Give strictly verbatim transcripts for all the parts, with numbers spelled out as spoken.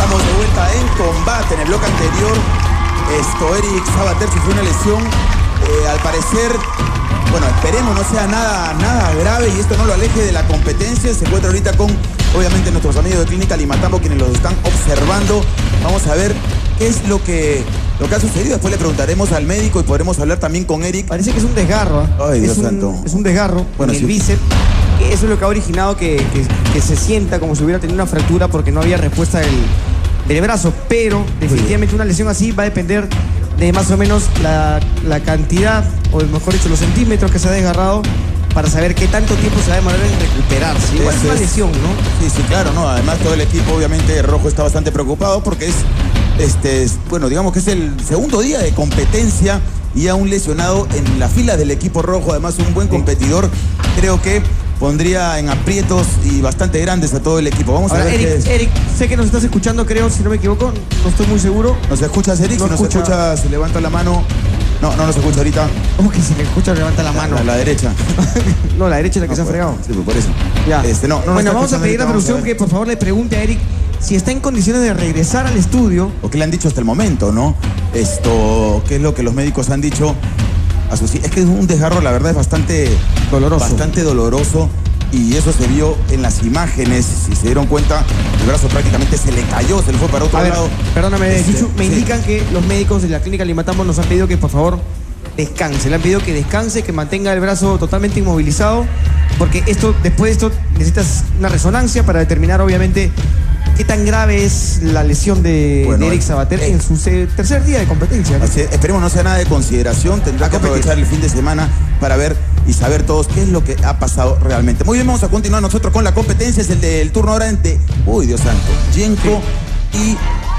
Estamos de vuelta en combate. En el bloque anterior, esto, Eric Sabater sufrió una lesión. Eh, al parecer, bueno, esperemos no sea nada, nada grave y esto no lo aleje de la competencia. Se encuentra ahorita con, obviamente, nuestros amigos de Clínica Limatambo, quienes los están observando. Vamos a ver qué es lo que, lo que ha sucedido. Después le preguntaremos al médico y podremos hablar también con Eric. Parece que es un desgarro. ¿eh? Ay, Dios es un, santo. Es un desgarro bueno, en sí. el bíceps. Eso es lo que ha originado que, que, que se sienta como si hubiera tenido una fractura porque no había respuesta del, del brazo. Pero definitivamente una lesión así va a depender de más o menos la, la cantidad, o mejor dicho, los centímetros que se ha desgarrado para saber qué tanto tiempo se va a demorar en recuperarse. Igual es una lesión, ¿no? Sí, sí, claro, ¿no? Además todo el equipo, obviamente, rojo está bastante preocupado porque es, este, es, bueno, digamos que es el segundo día de competencia y a un lesionado en la fila del equipo rojo, además un buen competidor, creo que pondría en aprietos y bastante grandes a todo el equipo. Vamos Ahora, a ver Eric, qué es. Eric, sé que nos estás escuchando, creo, si no me equivoco, no estoy muy seguro. ¿Nos escuchas, Eric? No si nos escucha. escuchas, levanta la mano. No, no nos escucha ahorita. ¿Cómo que si me escucha levanta la mano? A la derecha. No, la derecha es la que No, se ha pues, fregado. Sí, pues por eso. Ya. Este, no, no nos bueno, está vamos a escuchando pedir a ahorita, producción vamos a ver. que por favor le pregunte a Eric si está en condiciones de regresar al estudio. O qué le han dicho hasta el momento, ¿no? Esto, qué es lo que los médicos han dicho. A sus, es que es un desgarro, la verdad, es bastante Doloroso. Bastante doloroso. Y eso se vio en las imágenes. Si se dieron cuenta, el brazo prácticamente se le cayó, se le fue para otro A ver, lado. perdóname, Este, Chuchu, me sí. indican que los médicos de la clínica Limatambo nos han pedido que por favor descanse. Le han pedido que descanse, que mantenga el brazo totalmente inmovilizado, porque esto, después de esto necesitas una resonancia para determinar obviamente qué tan grave es la lesión de, Bueno, de Eric eh, Sabater eh. en su se- tercer día de competencia. ¿no? Así es, esperemos no sea nada de consideración. Tendrá que aprovechar el fin de semana para ver y saber todos qué es lo que ha pasado realmente. Muy bien, vamos a continuar nosotros con la competencia. Es el del turno ahora entre, uy, Dios santo, Yenko y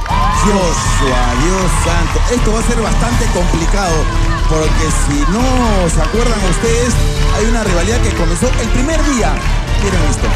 Joshua. Dios santo, esto va a ser bastante complicado porque si no se acuerdan ustedes, hay una rivalidad que comenzó el primer día. Miren esto.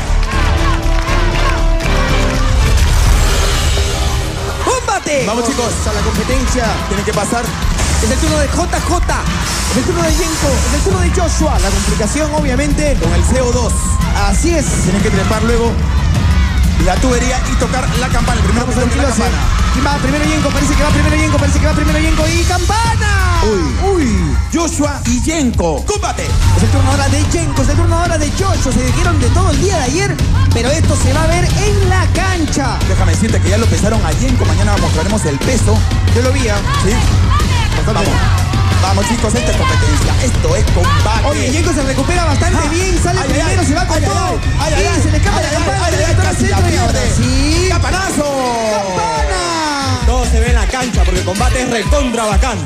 ¡Combate! Vamos, chicos. a la competencia. Tienen que pasar. Es el turno de J J, es el turno de Yenko, es el turno de Joshua. La complicación obviamente Con el C O dos. así es. Tienen que trepar luego la tubería y tocar la campana. El primero que Vamos toque la tranquilos, campana. ¿eh? ¿Quién va? Primero Yenko, parece que va primero Yenko, parece que va primero Yenko y ¡campana! Uy. ¡Uy! Joshua y Yenko. ¡Combate! Es el turno ahora de Yenko, es el turno ahora de Joshua. Se dijeron de todo el día de ayer, pero esto se va a ver en la cancha. Déjame decirte que ya lo pesaron a Yenko. Mañana mostraremos el peso. Yo lo vi, ¿ah? ¿Sí? Vamos. Vamos, chicos, esta es competencia. Esto es combate. Oye, Yenko se recupera bastante Ah. bien, sale Ay, primero, ay, se va con ay, todo. ay, ay, ay, y ay, se le escapa ay, la ay, campana, ay, le ay, toca al casi la centro y ahora pierde. sí. ¡Campanazo! ¡Campana! Todo se ve en la cancha porque el combate es recontra bacán.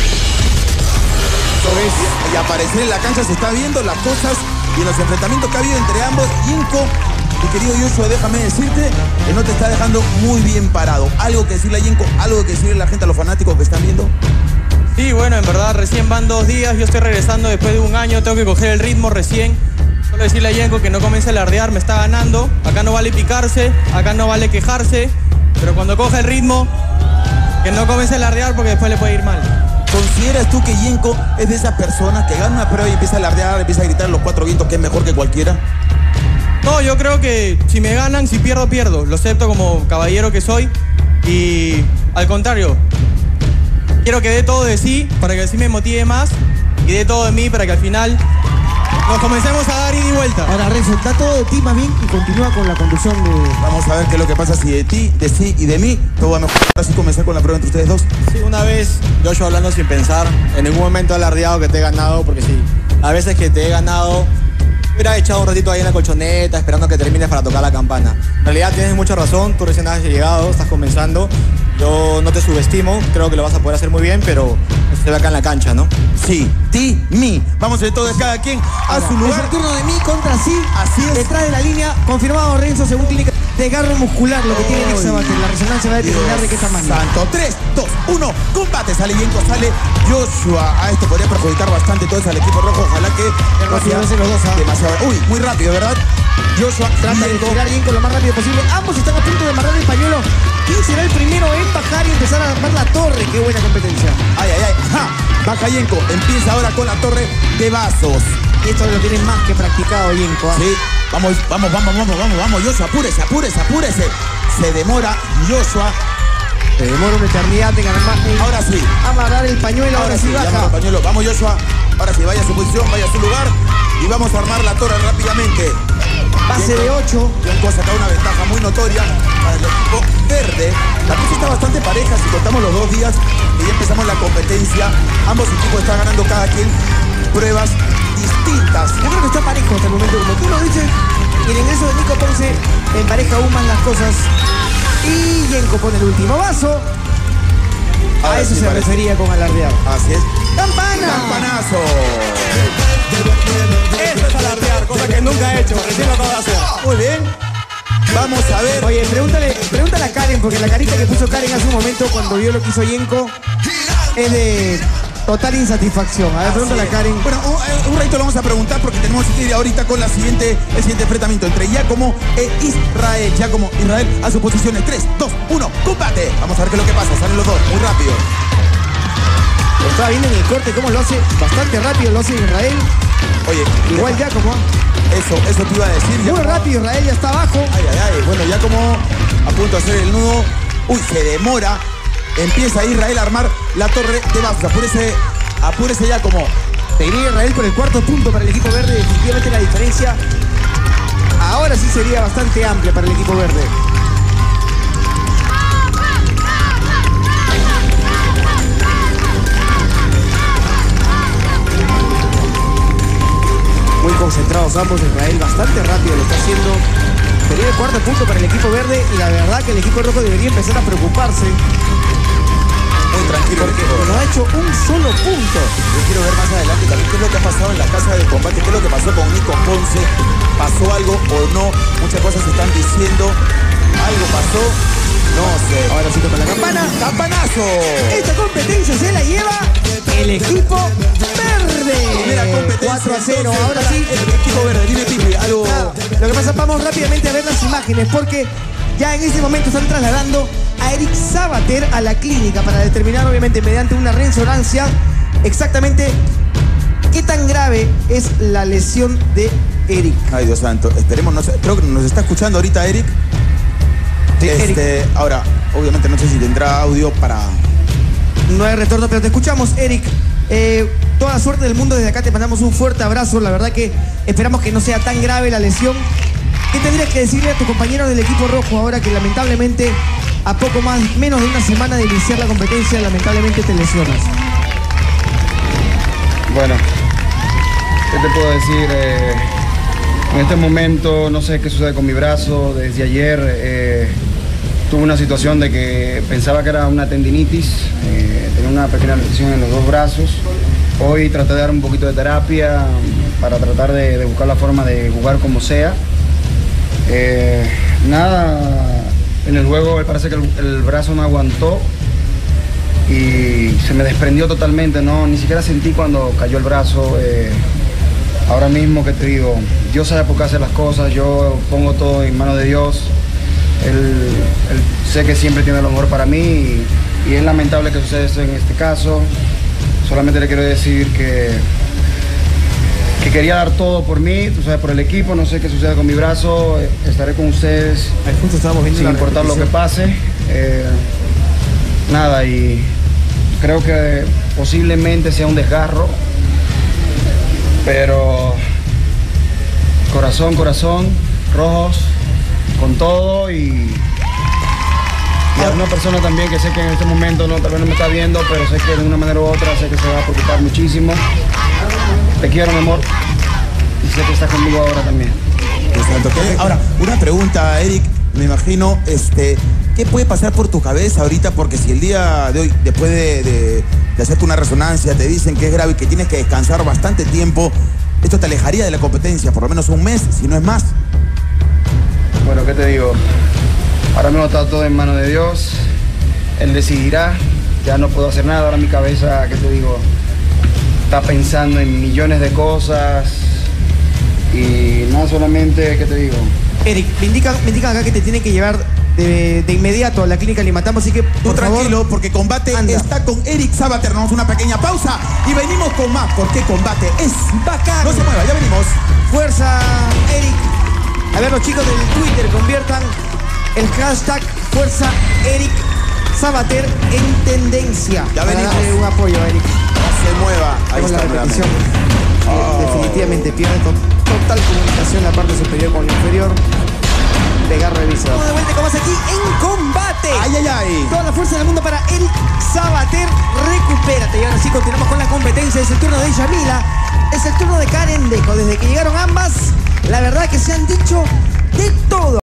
Y aparecer en la cancha se está viendo las cosas y los enfrentamientos que ha habido entre ambos. Yenko, mi querido Joshua, déjame decirte que no te está dejando muy bien parado. Algo que decirle a Yenko, algo que decirle a la gente, a los fanáticos que están viendo. Sí, bueno, en verdad recién van dos días, yo estoy regresando después de un año, tengo que coger el ritmo recién. Solo decirle a Yenko que no comience a alardear, me está ganando. Acá no vale picarse, acá no vale quejarse, pero cuando coja el ritmo, que no comience a alardear porque después le puede ir mal. ¿Consideras tú que Yenko es de esas personas que gana una prueba y empieza a alardear, empieza a gritar a los cuatro vientos que es mejor que cualquiera? No, yo creo que si me ganan, si pierdo, pierdo. Lo acepto como caballero que soy y al contrario, quiero que dé todo de sí para que así me motive más y dé todo de mí para que al final nos comencemos a dar ida y vuelta. Ahora, Renzo, da todo de ti más bien y continúa con la conducción de... Vamos a ver qué es lo que pasa si de ti, de sí y de mí, todo va a mejorar. Así comenzar con la prueba entre ustedes dos. Sí, una vez, Joshua hablando sin pensar, en ningún momento he alardeado que te he ganado, porque sí, a veces que te he ganado, hubiera echado un ratito ahí en la colchoneta, esperando que termines para tocar la campana. En realidad tienes mucha razón, tú recién has llegado, estás comenzando, yo no te subestimo, creo que lo vas a poder hacer muy bien, pero eso se ve acá en la cancha, ¿no? Sí, ti, mi. Vamos de todo de cada quien a Ahora, su es lugar. el turno de mí contra sí. Así es. Detrás de la línea, confirmado Renzo, según clínica. Desgarro muscular, lo que tiene Eric Sabater. La resonancia va a determinar de qué tamaño. Santo, tres, dos, uno, combate. Sale Yenko, sale Joshua. A esto podría perjudicar bastante todo eso al equipo rojo. Ojalá que Qué rápido no ves sea los dos, ¿ah? demasiado. Uy, muy rápido, ¿verdad? Joshua Trata de Yenko. tirar Yenko lo más rápido posible. Ambos están a punto de amarrar el pañuelo. ¿Quién será el primero en bajar y empezar a armar la torre? Qué buena competencia. Ay, ay, ay. ¡Ja! Baja Yenko. Empieza ahora con la torre de vasos. Y esto lo tiene más que practicado Yenko. ¿eh? Sí, vamos, vamos, vamos, vamos, vamos, vamos, Joshua, apúrese, apúrese, apúrese. Se demora Joshua. Se demora una eternidad en armar. Ahora sí. Amarrar el pañuelo, ahora, ahora sí baja. El pañuelo. Vamos, Joshua. Ahora sí, vaya a su posición, vaya a su lugar. Y vamos a armar la torre rápidamente. Base de ocho. Yenko ha sacado una ventaja muy notoria para el equipo verde. La cosa está bastante pareja si contamos los dos días que ya empezamos la competencia. Ambos equipos están ganando cada quien pruebas distintas. Yo creo que está parejo hasta el momento, como tú lo dices. Y el ingreso de Nico Ponce empareja aún más las cosas. Y Yenko pone el último vaso. A Ahora eso sí se parece. refería con alardear. Así es. ¡Campana! ¡Campanazo! Eso es alardear, cosa que nunca he hecho, recién lo acabo de hacer. Muy bien. Vamos a ver. Oye, pregúntale, pregúntale a Karen, porque la carita que puso Karen hace un momento cuando vio lo que hizo Yenko es de total insatisfacción. A ver, pregúntale a Karen. Bueno, un, un ratito lo vamos a preguntar porque tenemos que ir ahorita con la siguiente, el siguiente enfrentamiento entre Giacomo e Israel. Giacomo, Israel a sus posiciones. tres, dos, uno, combate. Vamos a ver qué es lo que pasa. Salen los dos, muy rápido. Lo estaba viendo en el corte cómo lo hace bastante rápido, lo hace Israel. Oye, Igual Giacomo. Eso, eso te iba a decir. Muy Giacomo. rápido, Israel ya está abajo. Ay, ay, ay. Bueno, Giacomo a punto de hacer el nudo. Uy, se demora. Empieza Israel a armar la torre de vasos. Apúrese, apúrese Giacomo. Seguiría Israel por el cuarto punto para el equipo verde. Definitivamente la diferencia ahora sí sería bastante amplia para el equipo verde. Muy concentrados ambos. Israel bastante rápido lo está haciendo. Sería el cuarto punto para el equipo verde y la verdad que el equipo rojo debería empezar a preocuparse Muy tranquilo. porque el equipo. no ha hecho un solo punto. Yo quiero ver más adelante también qué es lo que ha pasado en la casa de combate, qué es lo que pasó con Nico Ponce. ¿Pasó algo o no? Muchas cosas se están diciendo. ¿Algo pasó? No sé. Ahora sí toca la campana. ¡Campanazo! Esta competencia se la lleva el equipo verde. Primera competencia. cuatro a cero. entonces, Ahora para sí. El equipo verde. Dime, Pipi, algo. Nada, lo que pasa, vamos rápidamente a ver las imágenes porque ya en este momento están trasladando a Eric Sabater a la clínica para determinar, obviamente, mediante una resonancia, exactamente qué tan grave es la lesión de Eric. Ay, Dios santo. Esperemos, no sé, creo que nos está escuchando ahorita Eric. Sí, Este, ahora, obviamente no sé si tendrá audio para. No hay retorno, pero te escuchamos, Eric. Eh, toda la suerte del mundo desde acá, te mandamos un fuerte abrazo. La verdad que esperamos que no sea tan grave la lesión. ¿Qué tendrías que decirle a tus compañeros del equipo rojo ahora que lamentablemente a poco más, menos de una semana de iniciar la competencia, lamentablemente te lesionas? Bueno, ¿qué te puedo decir? Eh, en este momento no sé qué sucede con mi brazo. Desde ayer eh, tuve una situación de que pensaba que era una tendinitis, eh, tenía una pequeña lesión en los dos brazos. Hoy traté de dar un poquito de terapia para tratar de, de buscar la forma de jugar como sea. Eh, nada, en el juego parece que el, el brazo no aguantó y se me desprendió totalmente, no, ni siquiera sentí cuando cayó el brazo. Eh, ahora mismo que te digo, Dios sabe por qué hace las cosas, yo pongo todo en manos de Dios. Él, él sé que siempre tiene lo mejor para mí y, y es lamentable que suceda esto en este caso. Solamente le quiero decir que que quería dar todo por mí, tú sabes, por el equipo. No sé qué sucede con mi brazo, estaré con ustedes Ahí justo estábamos viendo sin la importar lo que repetición. pase. Eh, nada, y creo que posiblemente sea un desgarro, pero corazón, corazón, rojos, con todo. Y, y a una persona también que sé que en este momento no, tal vez no me está viendo, pero sé que de una manera u otra sé que se va a preocupar muchísimo. Te quiero, mi amor, y sé que estás conmigo ahora también. Dios santo, ¿qué? Ahora, una pregunta, Eric. Me imagino, este, ¿qué puede pasar por tu cabeza ahorita? Porque si el día de hoy, después de, de, de hacerte una resonancia, te dicen que es grave y que tienes que descansar bastante tiempo, esto te alejaría de la competencia, por lo menos un mes, si no es más. Bueno, ¿qué te digo? Ahora mismo está todo en manos de Dios. Él decidirá. Ya no puedo hacer nada. Ahora mi cabeza, ¿qué te digo? Está pensando en millones de cosas. Y no solamente, ¿qué te digo? Eric, me indican, me indican acá que te tienen que llevar de, de inmediato a la clínica Limatambo, así que Tú por tranquilo, favor, porque Combate anda. está con Eric Sabater. Nos vamos a una pequeña pausa y venimos con más, porque Combate es bacán. No se mueva, ya venimos. Fuerza, Eric. A ver, los chicos del Twitter, conviertan el hashtag Fuerza Eric Sabater en tendencia. Ya para venimos. darle un apoyo a Eric. No se mueva. Ahí Vemos la está repetición. nuevamente. Eh, Oh. Definitivamente pierde to- total comunicación la parte superior con la inferior. Pegar revisa. Vamos de vuelta, como es aquí en Combate. Ay, ay, ay. Toda la fuerza del mundo para Eric Sabater. Recupérate. Y ahora sí continuamos con la competencia. Es el turno de Yamila. Es el turno de Karen Deco. Desde que llegaron ambas, la verdad que se han dicho de todo.